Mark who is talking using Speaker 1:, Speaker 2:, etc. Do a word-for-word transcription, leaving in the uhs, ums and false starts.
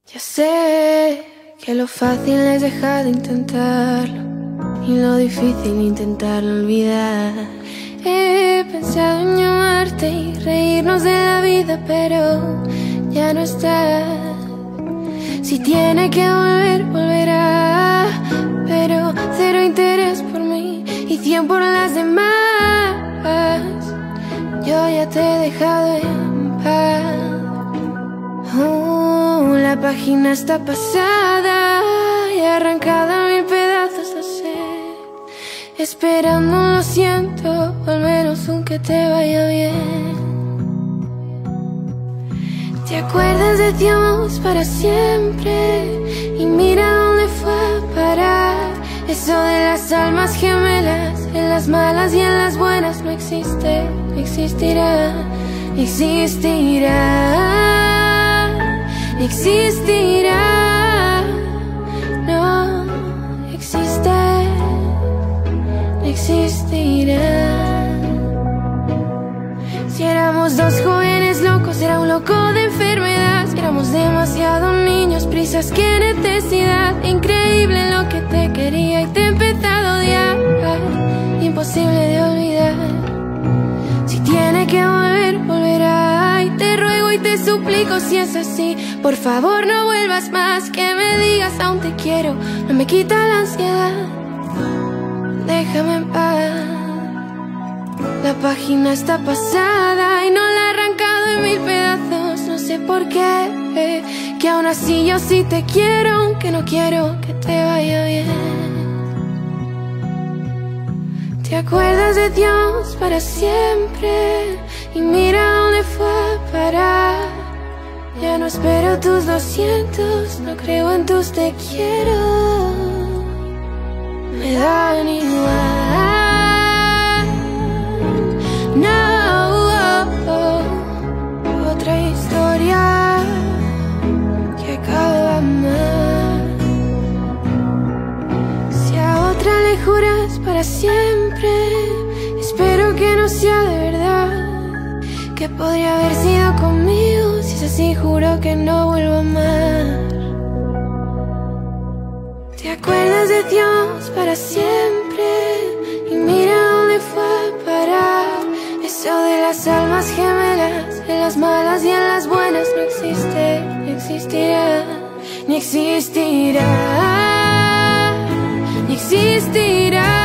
Speaker 1: Ya sé que lo fácil es dejar de intentarlo y lo difícil intentarlo olvidar. He pensado en llamarte y reírnos de la vida, pero ya no estás. Si tiene que volver, volverá, pero cero interés por mí y cien por las demás. Yo ya te he dejado en paz. Oh, la página está pasada y arrancada a mil pedazos, lo sé. Esperando, lo siento, al menos aunque te vaya bien. ¿Te acuerdas de Dios para siempre? Y mira dónde fue a parar. Eso de las almas gemelas, en las malas y en las buenas, no existe, no existirá, existirá. Existirá, no existe, no existirá. Si éramos dos jóvenes locos, era un loco de enfermedad. Si éramos demasiados niños, prisas, qué necesidad. Increíble lo que te quería y te he empezado a odiar. Imposible de olvidar. Si tiene que volver, volverá. Y te ruego y te suplico, si es así, por favor no vuelvas más. Que me digas aún te quiero, no me quita la ansiedad. Déjame en paz. La página está pasada y no la he arrancado en mil pedazos. No sé por qué, que aún así yo sí te quiero, aunque no quiero que te vaya bien. ¿Te acuerdas de Dios para siempre? Y mira dónde fue a parar. Ya no espero tus doscientos, no creo en tus te quiero. Me dan igual. No, oh, oh. Otra historia que acaba mal. Si a otra le juras para siempre, espero que no sea de verdad. Que podría haber sido conmigo, si es así juro que no vuelvo a amar. ¿Te acuerdas de Dios para siempre? Y mira dónde fue a parar. Eso de las almas gemelas, en las malas y en las buenas, no existe, no existirá, ni existirá, ni existirá.